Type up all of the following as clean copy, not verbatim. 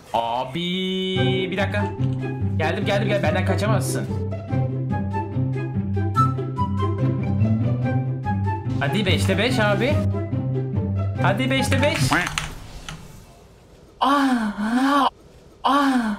Abi bir dakika. Geldim gel. Benden kaçamazsın. Hadi 5'te 5 abi. Hadi 5'te 5. Aa, aa.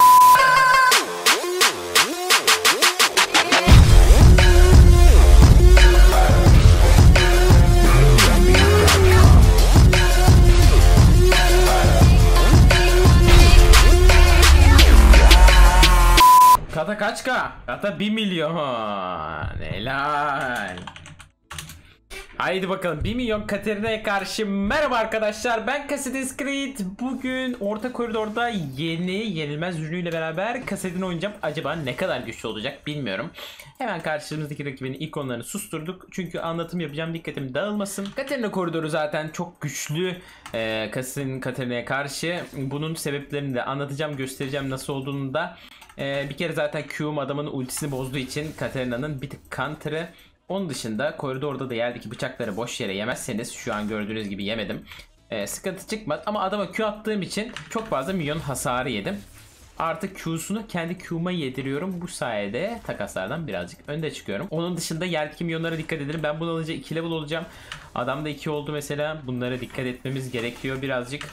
Kata kaç ka? Kata 1 milyon. Helal. Haydi bakalım 1 milyon Katarina'ya karşı. Merhaba arkadaşlar, ben Kassadin Creed. Bugün orta koridorda yenilmez ürünüyle beraber Kassadin oynayacağım. Acaba ne kadar güçlü olacak bilmiyorum. Hemen karşımızdaki rakibin ikonlarını susturduk. Çünkü anlatım yapacağım, dikkatim dağılmasın. Katarina koridoru zaten çok güçlü Kassadin Katarina'ya karşı. Bunun sebeplerini de anlatacağım, göstereceğim nasıl olduğunu da. Bir kere zaten Q'um adamın ultisini bozduğu için Katarina'nın bir tık counter'ı. Onun dışında koridorda da yerdeki bıçakları boş yere yemezseniz, şu an gördüğünüz gibi yemedim, sıkıntı çıkmaz. Ama adama Q attığım için çok fazla milyon hasarı yedim. Artık Q'sunu kendi Q'ma yediriyorum. Bu sayede takaslardan birazcık önde çıkıyorum. Onun dışında yerdeki milyonlara dikkat edelim. Ben bunu alınca 2 level olacağım. Adamda 2 oldu mesela. Bunlara dikkat etmemiz gerekiyor birazcık.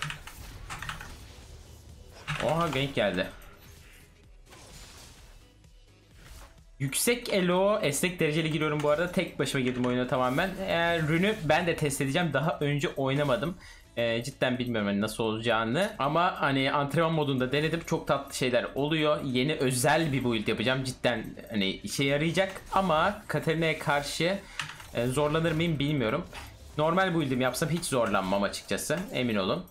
Oha, gank geldi. Yüksek elo esnek dereceli giriyorum bu arada. Tek başıma girdim oyuna tamamen. Rünü ben de test edeceğim. Daha önce oynamadım. Cidden bilmiyorum hani nasıl olacağını. Ama hani antrenman modunda denedim. Çok tatlı şeyler oluyor. Yeni özel bir build yapacağım. Cidden hani işe yarayacak. Ama Katarina'ya karşı zorlanır mıyım bilmiyorum. Normal build'imi yapsam hiç zorlanmam açıkçası. Emin olun.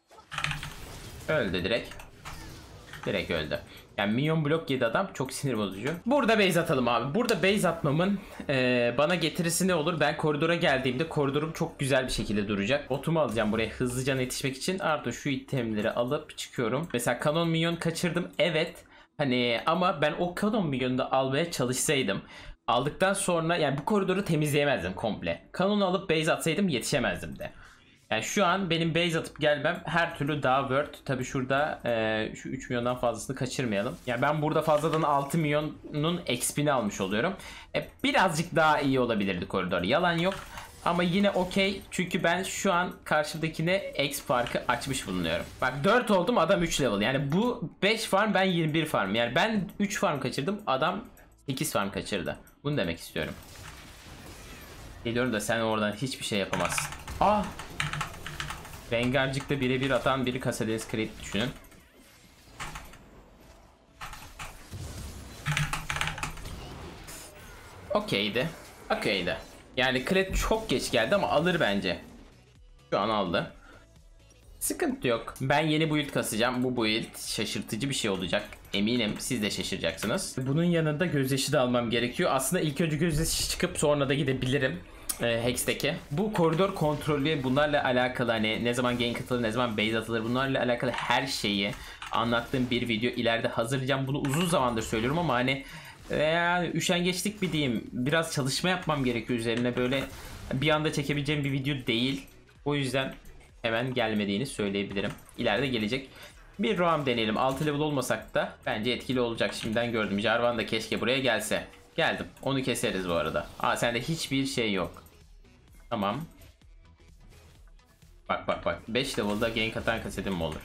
Öldü direkt. Direkt öldü. Yani minyon blok yedi adam, çok sinir bozucu. Burada base atalım abi. Burada base atmamın bana getirisi ne olur? Ben koridora geldiğimde koridorum çok güzel bir şekilde duracak. Botumu alacağım buraya hızlıca yetişmek için. Artı şu itemleri alıp çıkıyorum. Mesela kanon minyon kaçırdım. Evet. Hani ama ben o kanon minyonu da almaya çalışsaydım. Aldıktan sonra yani bu koridoru temizleyemezdim komple. Kanonu alıp base atsaydım yetişemezdim de. Yani şu an benim base atıp gelmem her türlü daha worth. Tabi şurada şu 3 milyondan fazlasını kaçırmayalım. Yani ben burada fazladan 6 milyonun XP'ni almış oluyorum. Birazcık daha iyi olabilirdi koridor. Yalan yok. Ama yine okey. Çünkü ben şu an karşımdakine X farkı açmış bulunuyorum. Bak 4 oldum, adam 3 level. Yani bu 5 farm, ben 21 farm. Yani ben 3 farm kaçırdım, adam 8 farm kaçırdı. Bunu demek istiyorum. Geliyorum da sen oradan hiçbir şey yapamazsın. Ah! Rengarcık'ta birebir atan biri Kassadin Creed düşünün. Okeydi. Okeydi. Yani Creed çok geç geldi ama alır bence. Şu an aldı. Sıkıntı yok. Ben yeni build kasacağım. Bu build şaşırtıcı bir şey olacak. Eminim siz de şaşıracaksınız. Bunun yanında gözyaşı da almam gerekiyor. Aslında ilk önce gözyaşı çıkıp sonra da gidebilirim. Hex'teki. Bu koridor kontrolü, bunlarla alakalı hani ne zaman gank atılır, ne zaman base atılır, bunlarla alakalı her şeyi anlattığım bir video ileride hazırlayacağım. Bunu uzun zamandır söylüyorum ama hani yani üşengeçlik bir diyeyim. Biraz çalışma yapmam gerekiyor üzerine, böyle bir anda çekebileceğim bir video değil. O yüzden hemen gelmediğini söyleyebilirim. İleride gelecek. Bir roam deneyelim. 6 level olmasak da bence etkili olacak. Şimdiden gördüm. Jarvan da keşke buraya gelse. Geldim. Onu keseriz bu arada. Aa, sende hiçbir şey yok. Tamam. Bak. 5 level'da gank atan kasetim mi olur?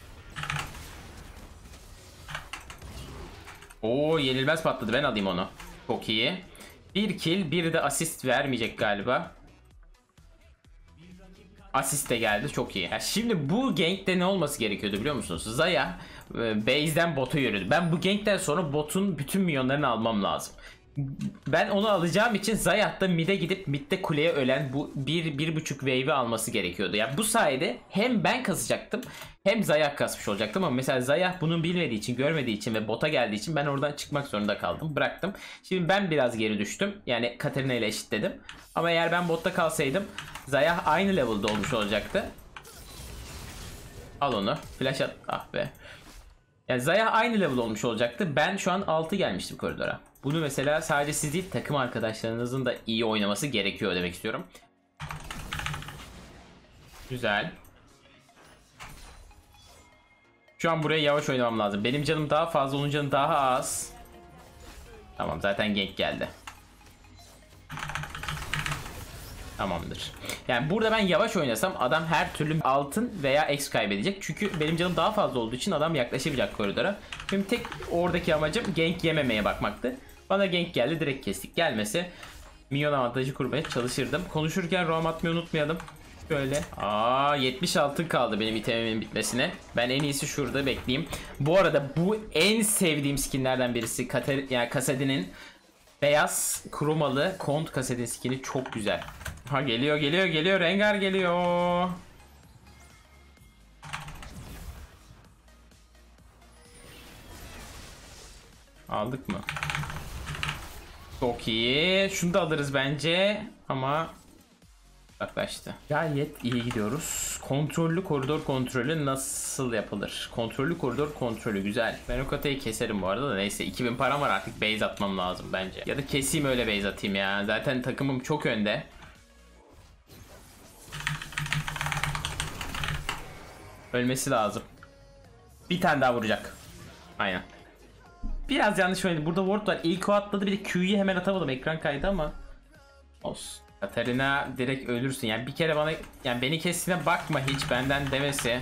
Oo, yenilmez patladı. Ben alayım onu. Çok iyi. Bir kill, bir de asist vermeyecek galiba. Asist de geldi. Çok iyi. Yani şimdi bu gankte ne olması gerekiyordu biliyor musunuz? Zaya base'den bota yürüdü. Ben bu gankten sonra botun bütün milyonlarını almam lazım. Ben onu alacağım için Zayah'ta mid'e gidip mid'de kuleye ölen bu 1-1.5 wave'i alması gerekiyordu. Yani bu sayede hem ben kasacaktım hem Zayah kasmış olacaktım ama mesela Zayah bunu bilmediği için, görmediği için ve bota geldiği için ben oradan çıkmak zorunda kaldım. Bıraktım. Şimdi ben biraz geri düştüm. Yani Katarina ile eşitledim. Ama eğer ben botta kalsaydım Zayah aynı level'da olmuş olacaktı. Al onu. Flash at. Ah be. Yani Zaya aynı level olmuş olacaktı. Ben şu an 6 gelmiştim koridora. Bunu mesela sadece siz değil, takım arkadaşlarınızın da iyi oynaması gerekiyor demek istiyorum. Güzel. Şu an buraya yavaş oynamam lazım. Benim canım daha fazla, onun canı daha az. Tamam, zaten gank geldi. Tamamdır. Yani burada ben yavaş oynasam adam her türlü altın veya X kaybedecek. Çünkü benim canım daha fazla olduğu için adam yaklaşamayacak koridora. Benim tek oradaki amacım gank yememeye bakmaktı. Bana gank geldi, direkt kestik. Gelmese minyon avantajı kurmaya çalışırdım. Konuşurken roam atmayı unutmayalım. Şöyle. 70 altın kaldı benim itemimin bitmesine. Ben en iyisi şurada bekleyeyim. Bu arada bu en sevdiğim skinlerden birisi. Yani Kassadin'in beyaz kromalı Kont Kassadin skini çok güzel. Ha, geliyor. Rengar geliyor. Aldık mı? Çok iyi. Şunu da alırız bence. Ama yaklaştı. Gayet iyi gidiyoruz. Kontrollü koridor kontrolü nasıl yapılır? Kontrollü koridor kontrolü güzel. Ben o katayı keserim bu arada da, neyse. 2000 param var, artık base atmam lazım bence. Ya da keseyim öyle base atayım ya. Zaten takımım çok önde. Ölmesi lazım. Bir tane daha vuracak. Aynen. Biraz yanlış oynadım. Burada ward var. İlk o atladı, bir de Q'yu hemen atamadım. Ekran kaydı ama olsun. Katarina direkt ölürsün. Yani bir kere bana, yani beni kestiğine bakma hiç, benden demesi.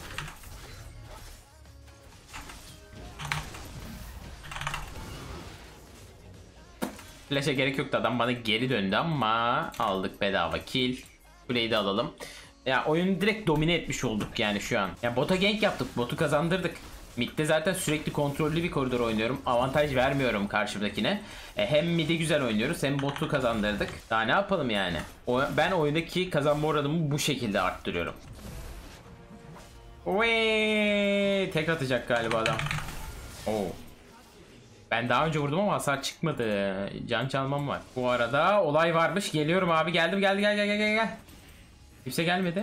Flash'e gerek yoktu, adam bana geri döndü ama aldık bedava kill. Kuleyi de alalım. Ya oyunu direkt domine etmiş olduk yani şu an. Ya bota gank yaptık, botu kazandırdık. Mid'de zaten sürekli kontrollü bir koridor oynuyorum. Avantaj vermiyorum karşımdakine. Hem mid'i güzel oynuyoruz hem botu kazandırdık. Daha ne yapalım yani? Ben oyundaki kazanma oranımı bu şekilde arttırıyorum. Oy! Tek atacak galiba adam. Oo. Ben daha önce vurdum ama hasar çıkmadı. Can çalmam var. Bu arada olay varmış. Geliyorum abi. Geldim. Gel. Kimse gelmedi.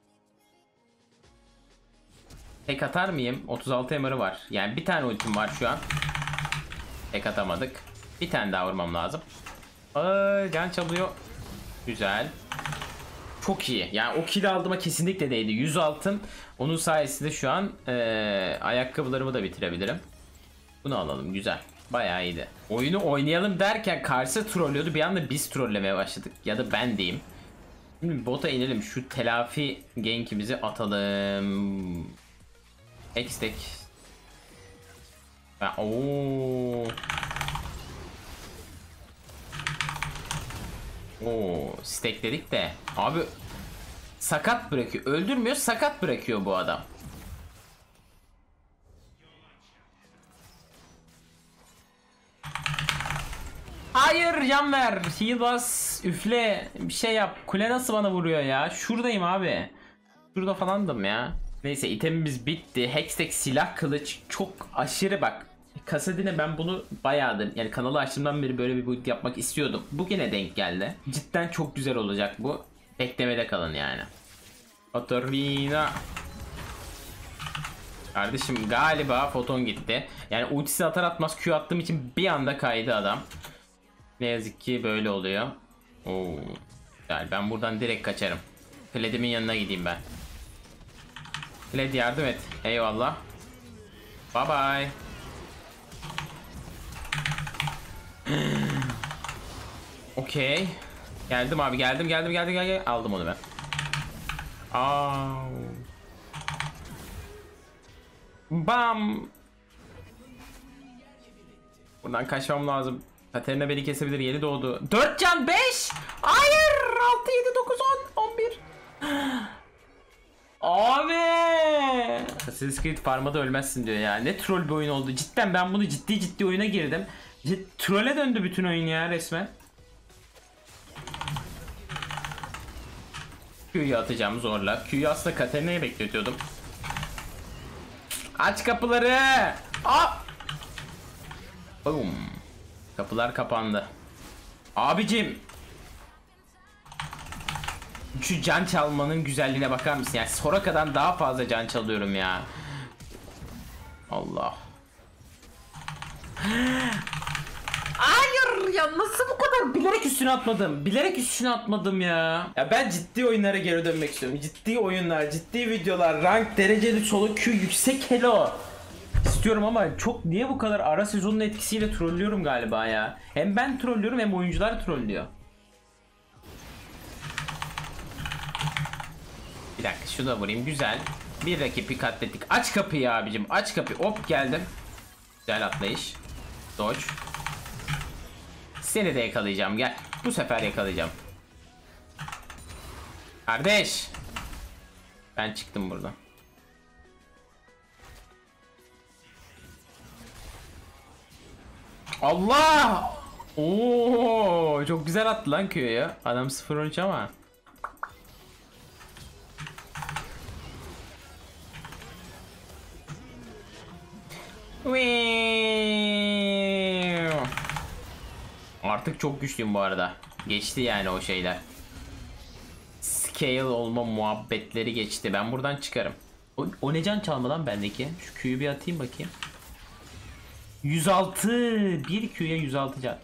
Tek atar mıyım? 36 MR'ı var. Yani bir tane ultim var şu an. Tek atamadık. Bir tane daha vurmam lazım. Can çalıyor. Güzel. Çok iyi. Yani o kill aldığıma kesinlikle değdi. 100 altın. Onun sayesinde şu an ayakkabılarımı da bitirebilirim. Bunu alalım. Güzel. Bayağı iyiydi. Oyunu oynayalım derken karşı trollüyordu. Bir anda biz trollemeye başladık. Ya da ben diyeyim. Şimdi bota inelim. Şu telafi gankimizi atalım. X-Deck. Stack dedik de. Abi sakat bırakıyor. Öldürmüyor, sakat bırakıyor bu adam. Hayır, can ver. Heal bas. Üfle. Bir şey yap. Kule nasıl bana vuruyor ya? Şuradayım abi. Şurada falandım ya. Neyse, itemimiz bitti. Hextech silah kılıç çok aşırı bak. Kassadin'e ben bunu bayağıdır, yani kanalı açtığımdan beri böyle bir build yapmak istiyordum. Bugüne denk geldi. Cidden çok güzel olacak bu. Beklemede kalın yani. Otorina. Kardeşim galiba foton gitti. Yani ultisi atar atmaz Q attığım için bir anda kaydı adam. Ne yazık ki böyle oluyor. Yani ben buradan direkt kaçarım. Kledim'in yanına gideyim ben. Kled yardım et. Eyvallah. Bye bye. Okey. Geldim abi, geldim. Aldım onu ben. Bam. Buradan kaçmam lazım. Katerina beni kesebilir, yeni doğdu. 4 can 5. Hayır. 6 7 9 10 11. Abi. Assassin's Creed farmada ölmezsin diyor ya. Ne troll bir oyun oldu. Cidden ben bunu ciddi oyuna girdim. Troll'e döndü bütün oyun ya resmen. Q'yu atacağım zorla. Q'yu aslında Katerina'ya bekletiyordum. Aç kapıları. Boom. Kapılar kapandı. Abicim. Şu can çalmanın güzelliğine bakar mısın? Yani Soraka'dan daha fazla can çalıyorum ya. Allah. Hayır ya, nasıl bu kadar bilerek üstüne atmadım. Bilerek üstüne atmadım ya. Ya ben ciddi oyunlara geri dönmek istiyorum. Ciddi oyunlar, ciddi videolar, rank, dereceli solo Q, yüksek hello istiyorum ama çok niye bu kadar ara sezonun etkisiyle trollüyorum galiba ya. Hem ben trollüyorum hem oyuncular trollüyor. Bir dakika şunu da vurayım, güzel. Bir rakibi katlettik. Aç kapıyı abicim, aç kapıyı. Hop geldim. Güzel atlayış. Dodge. Seni de yakalayacağım, gel. Bu sefer yakalayacağım. Kardeş. Ben çıktım buradan. Allah! Oo, çok güzel attı lan Q'yu. Adam 0-13 ama. Artık çok güçlüyüm bu arada. Geçti yani o şeyler. Scale olma muhabbetleri geçti. Ben buradan çıkarım. O ne can çalmadan bendeki? Şu Q'yu bir atayım bakayım. 106. Bir Q'ya 106 can.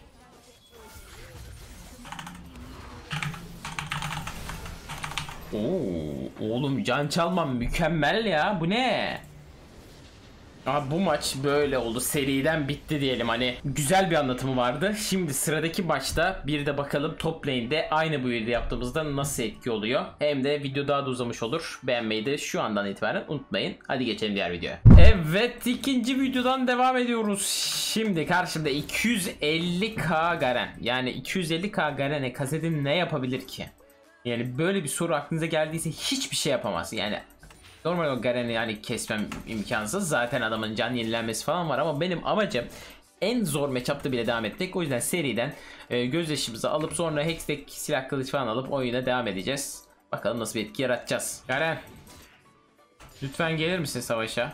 Oo, oğlum can çalmam mükemmel ya. Bu ne? Abi bu maç böyle oldu. Seriden bitti diyelim. Hani güzel bir anlatımı vardı. Şimdi sıradaki maçta bir de bakalım top lane'de aynı build'i yaptığımızda nasıl etki oluyor. Hem de video daha da uzamış olur. Beğenmeyi de şu andan itibaren unutmayın. Hadi geçelim diğer videoya. Evet, ikinci videodan devam ediyoruz. Şimdi karşımda 250k Garen. Yani 250k Garen'e Kasedin ne yapabilir ki? Yani böyle bir soru aklınıza geldiyse hiçbir şey yapamaz. Yani normal o Garen'i yani kesmem imkansız. Zaten adamın can yenilenmesi falan var ama benim amacım en zor matchup'ta bile devam etmek. O yüzden seriden gözyaşımızı alıp sonra Hextech silah kılıç falan alıp oyuna devam edeceğiz. Bakalım nasıl bir etki yaratacağız. Garen, lütfen gelir misin savaşa?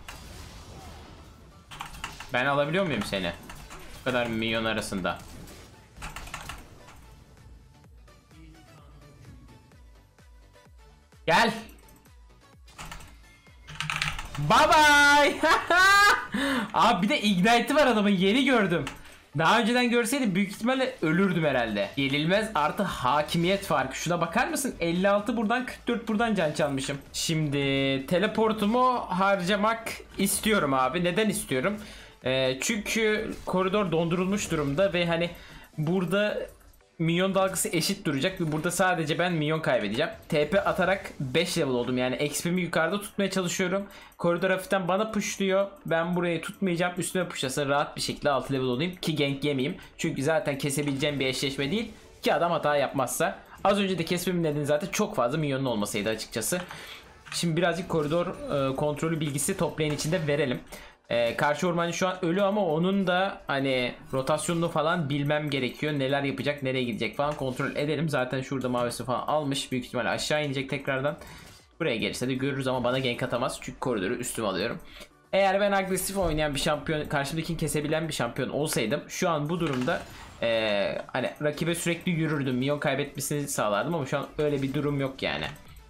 Ben alabiliyor muyum seni? Bu kadar milyon arasında. Gel. Bye bye. Abi bir de Ignite'i var adamın, yeni gördüm. Daha önceden görseydim büyük ihtimalle ölürdüm herhalde. Yenilmez artı hakimiyet farkı. Şuna bakar mısın? 56 buradan 44 buradan can çalmışım. Şimdi teleportumu harcamak istiyorum abi. Neden istiyorum? Çünkü koridor dondurulmuş durumda ve hani burada minyon dalgası eşit duracak ve burada sadece ben minyon kaybedeceğim. TP atarak 5 level oldum, yani XP'mi yukarıda tutmaya çalışıyorum. Koridor hafiften bana pushluyor. Ben burayı tutmayacağım, üstüme pushlasın, rahat bir şekilde 6 level olayım ki gank yemeyeyim. Çünkü zaten kesebileceğim bir eşleşme değil ki adam hata yapmazsa. Az önce de kesmemin nedeni zaten çok fazla minyonun olmasıydı açıkçası. Şimdi birazcık koridor kontrolü bilgisi toplayın içinde verelim. Karşı ormancı şu an ölü ama onun da hani rotasyonunu falan bilmem gerekiyor. Neler yapacak, nereye gidecek falan kontrol edelim. Zaten şurada mavisi falan almış. Büyük ihtimalle aşağı inecek tekrardan. Buraya gelirse de görürüz ama bana gank atamaz. Çünkü koridoru üstüme alıyorum. Eğer ben agresif oynayan bir şampiyon, karşımdakini kesebilen bir şampiyon olsaydım şu an bu durumda hani rakibe sürekli yürürdüm. Minyon kaybetmesini sağlardım ama şu an öyle bir durum yok yani.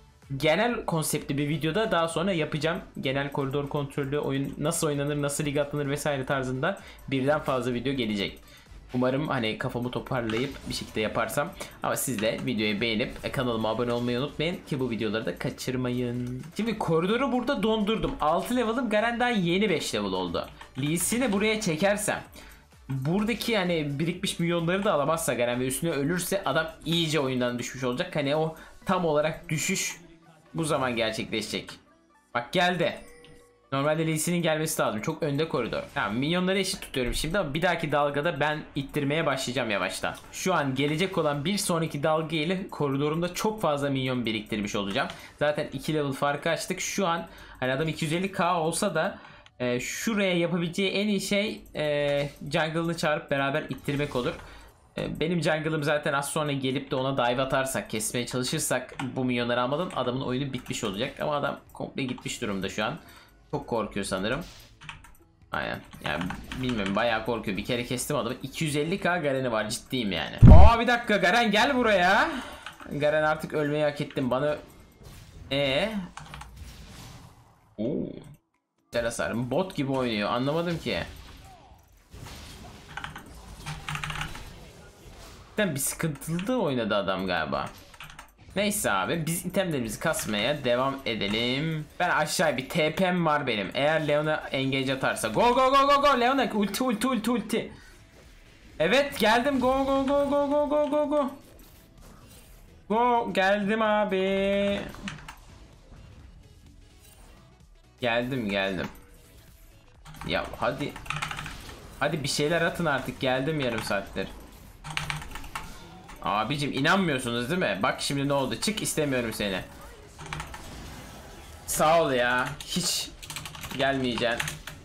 Genel konseptli bir videoda daha sonra yapacağım. Genel koridor kontrollü oyun nasıl oynanır, nasıl lig atlanır vesaire tarzında birden fazla video gelecek. Umarım hani kafamı toparlayıp bir şekilde yaparsam. Ama siz de videoyu beğenip kanalıma abone olmayı unutmayın ki bu videoları da kaçırmayın. Şimdi koridoru burada dondurdum. 6 level'ım, Garen'den yeni 5 level oldu. Lee Sin'i buraya çekersem, buradaki hani birikmiş milyonları da alamazsa Garen ve üstüne ölürse adam iyice oyundan düşmüş olacak. Hani o tam olarak düşüş bu zaman gerçekleşecek. Bak geldi. Normalde Lee Sin'in gelmesi lazım. Çok önde koridor. Tamam, minyonları eşit tutuyorum şimdi ama bir dahaki dalgada ben ittirmeye başlayacağım yavaştan. Şu an gelecek olan bir sonraki dalga ile koridorumda çok fazla minyon biriktirmiş olacağım. Zaten 2 level farkı açtık. Şu an hani adam 250k olsa da şuraya yapabileceği en iyi şey jungle'ını çağırıp beraber ittirmek olur. Benim jungle'ım zaten az sonra gelip de ona dive atarsak, kesmeye çalışırsak bu milyonları almadan adamın oyunu bitmiş olacak. Ama adam komple gitmiş durumda şu an. Çok korkuyor sanırım. Aynen. Yani bilmiyorum, bayağı korkuyor. Bir kere kestim adamı. 250k Garen'i var, ciddiyim yani. Aa bir dakika, Garen gel buraya. Garen artık ölmeyi hak ettim. Bana Oo. Güzel hasar. Bot gibi oynuyor. Anlamadım ki. cidden bir sıkıntılı da oynadı adam galiba. Neyse abi biz itemlerimizi kasmaya devam edelim. Ben aşağı bir TP'm var benim. Eğer Leona engage atarsa. Go go go go go Leona ulti ulti ulti ulti. Evet geldim, go go go go go go go go. Go geldim abi. Geldim. Ya hadi. Hadi bir şeyler atın artık, geldim yarım saattir. Abicim inanmıyorsunuz değil mi? Bak şimdi ne oldu? Çık, istemiyorum seni. Sağ ol ya. Hiç gelmeyeceksin.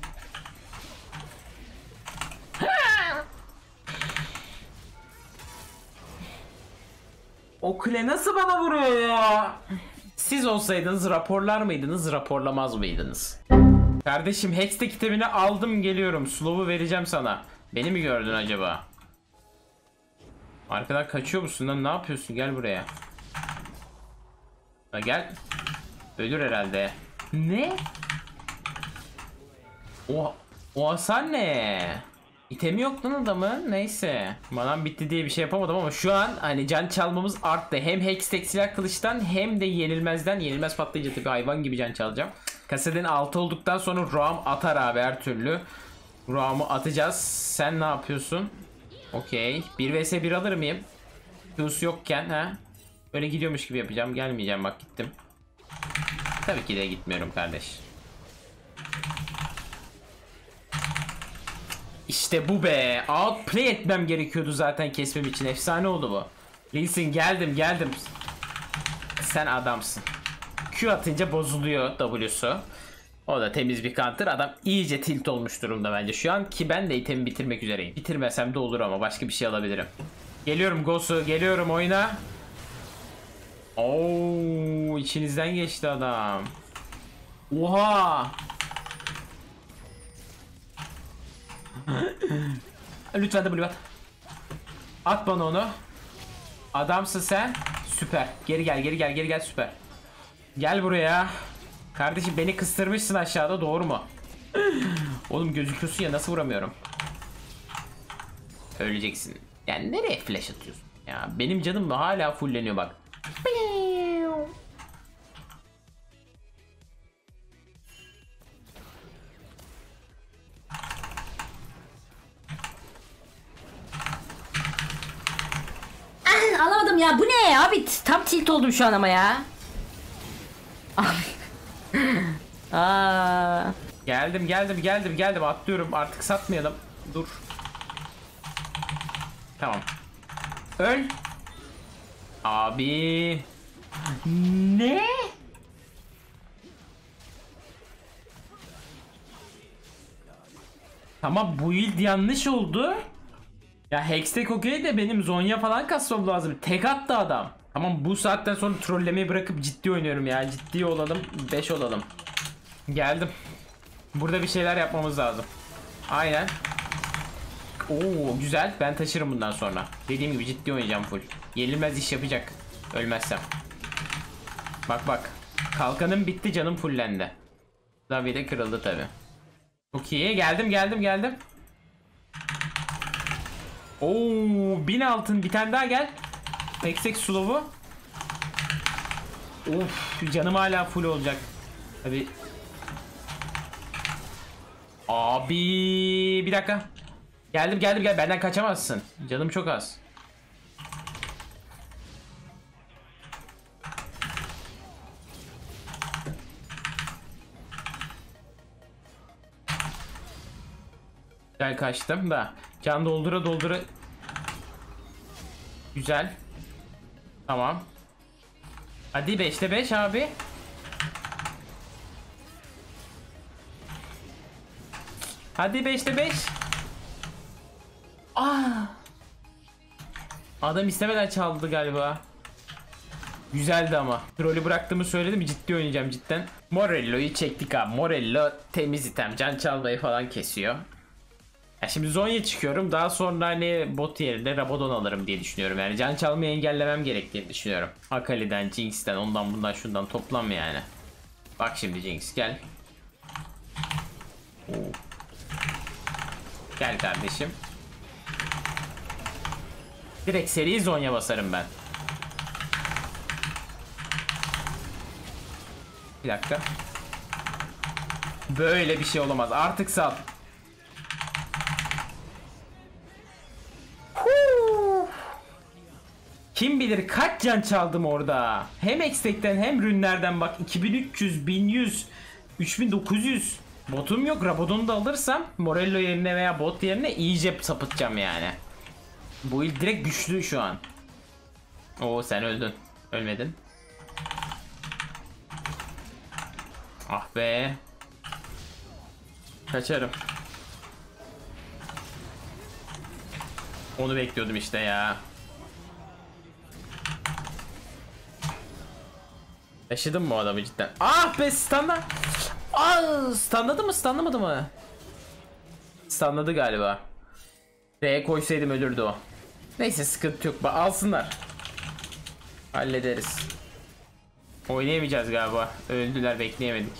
O kule nasıl bana vuruyor ya? Siz olsaydınız raporlar mıydınız, raporlamaz mıydınız? Kardeşim Hextech kitabını aldım, geliyorum. Slow'u vereceğim sana. Beni mi gördün acaba? Arkadan kaçıyor musun lan? Ne yapıyorsun? Gel buraya. Ha, gel. Ölür herhalde. Ne? O hasar ne? İtemi yok lan adamın. Neyse. Manam bitti diye bir şey yapamadım ama şu an hani can çalmamız arttı. Hem Hextech silah kılıçtan hem de yenilmezden. Yenilmez patlayınca tabii hayvan gibi can çalacağım. Kaseden 6 olduktan sonra Roam atar abi her türlü. Roam'u atacağız. Sen ne yapıyorsun? Okey. 1 vs 1 alır mıyım? Q'su yokken ha? Böyle gidiyormuş gibi yapacağım. Gelmeyeceğim, bak gittim. Tabii ki de gitmiyorum kardeş. İşte bu be. Outplay etmem gerekiyordu zaten kesmem için. Efsane oldu bu. Lee Sin geldim. Sen adamsın. Q atınca bozuluyor W'su. O da temiz bir counter. Adam iyice tilt olmuş durumda bence şu an, ki ben de itemi bitirmek üzereyim. Bitirmesem de olur ama başka bir şey alabilirim. Geliyorum Gosu, geliyorum oyuna. Oo, içinizden geçti adam. Oha. Lütfen W at. At bana onu. Adamsın sen. Süper. Geri gel süper. Gel buraya. Kardeşim beni kıstırmışsın aşağıda, doğru mu? Oğlum gözüküyorsun ya, nasıl vuramıyorum? Öleceksin. Yani nereye flash atıyorsun? Ya benim canım hala fulleniyor bak. Alamadım ya, bu ne abi, tam tilt oldum şu an ama ya. Aa. Geldim atlıyorum, artık satmayalım. Dur. Tamam. Öl. Abi. Ne? Tamam, bu build yanlış oldu. Ya Hextech okey de benim Zonya falan kasmam lazım. Tek attı adam. Tamam, bu saatten sonra trollemeyi bırakıp ciddi oynuyorum ya. Ciddi olalım. 5 olalım. Geldim. Burada bir şeyler yapmamız lazım. Aynen. Oo güzel. Ben taşırım bundan sonra. Dediğim gibi ciddi oynayacağım full. Yenilmez iş yapacak. Ölmezsem. Bak. Kalkanım bitti, canım fullendi. Zavi de kırıldı tabi. Çok iyi. Geldim. Oo 1000 altın, bir tane daha gel. Eksik slow'u. Of, canım hala full olacak. Tabi. Abi bir dakika. Geldim benden kaçamazsın. Canım çok az. Gel, kaçtım da. Can doldura. Güzel. Tamam. Hadi 5'te 5 abi. Hadi 5'te 5. Adam istemeden çaldı galiba. Güzeldi ama. Trollü bıraktığımı söyledim, ciddi oynayacağım cidden. Morello'yu çektik abi. Morello temiz item. Can çalmayı falan kesiyor. Ya şimdi Zonya çıkıyorum. Daha sonra hani bot yerine Rabadon alırım diye düşünüyorum. Yani can çalmayı engellemem gerektiğini düşünüyorum. Akali'den, Jinx'ten, ondan bundan şundan toplam yani. Bak şimdi Jinx gel. Oo. Gel kardeşim. Direkt seri Zonya basarım ben. Bir dakika. Böyle bir şey olamaz. Artık sal. Kim bilir kaç can çaldım orada. Hem Extek'ten hem rünlerden bak. 2300, 1100, 3900. Botum yok. Rabadon'u da alırsam Morello yerine veya bot yerine iyice sapıtacağım yani. Bu il direkt güçlü şu an. Oo sen öldün. Ölmedin. Ah be. Kaçarım. Onu bekliyordum işte ya. Yaşadım mı o adamı cidden? Ah be standa. Ah standladı mı standlamadı mı? Standladı galiba. R'ye koysaydım ölürdü o. Neyse sıkıntı yok. Alsınlar. Hallederiz. Oynayamayacağız galiba. Öldüler bekleyemedik.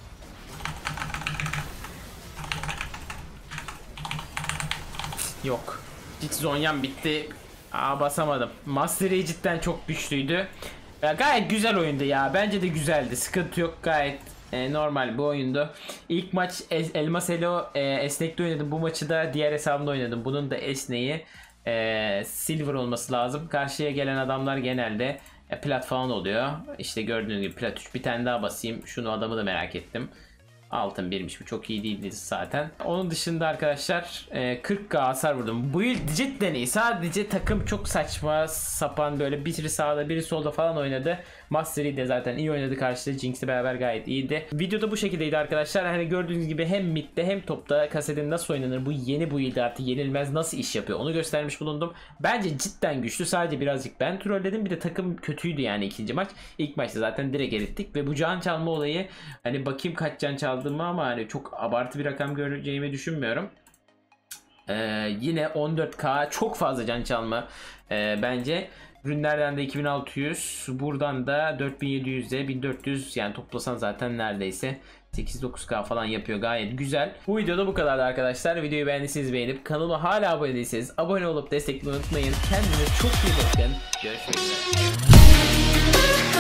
Yok. Hiç Zonya'm bitti. Aa basamadım. Master Yi cidden çok güçlüydü. Ya gayet güzel oyundu ya. Bence de güzeldi. Sıkıntı yok. Gayet normal bu oyundu. İlk maç Elmas Elo esnekli oynadım. Bu maçı da diğer hesabımda oynadım. Bunun da esneği silver olması lazım. Karşıya gelen adamlar genelde plat falan oluyor. İşte gördüğünüz gibi plat 3. Bir tane daha basayım. Şunu adamı da merak ettim. Altın birmiş, bu çok iyi değildi zaten. Onun dışında arkadaşlar 40k hasar vurdum. Bu build cidden iyi. Sadece takım çok saçma sapan, böyle biri sağda biri solda falan oynadı. Master Yi de zaten iyi oynadı karşıda. Jinx'le beraber gayet iyiydi. Videoda bu şekildeydi arkadaşlar. Hani gördüğünüz gibi hem midde hem topta kasetin nasıl oynanır, bu yeni build artı yenilmez nasıl iş yapıyor onu göstermiş bulundum. Bence cidden güçlü. Sadece birazcık ben trolledim. Bir de takım kötüydü yani ikinci maç. İlk maçta zaten direkt erittik ve bu can çalma olayı, hani bakayım kaç can çaldığımı ama hani çok abartı bir rakam göreceğimi düşünmüyorum. Yine 14k çok fazla can çalma bence. Ürünlerden de 2600, buradan da 4700'e 1400, yani toplasan zaten neredeyse 8-9k falan yapıyor, gayet güzel. Bu videoda bu kadardı arkadaşlar. Videoyu beğendiyseniz beğenip kanalıma hala abone değilseniz abone olup desteklemeyi unutmayın. Kendinize çok iyi bakın. Görüşmek üzere.